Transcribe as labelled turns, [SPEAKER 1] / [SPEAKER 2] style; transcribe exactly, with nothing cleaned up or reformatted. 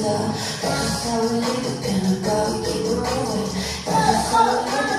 [SPEAKER 1] That's how we leave it, gonna go keep it rolling. That's how we leave it.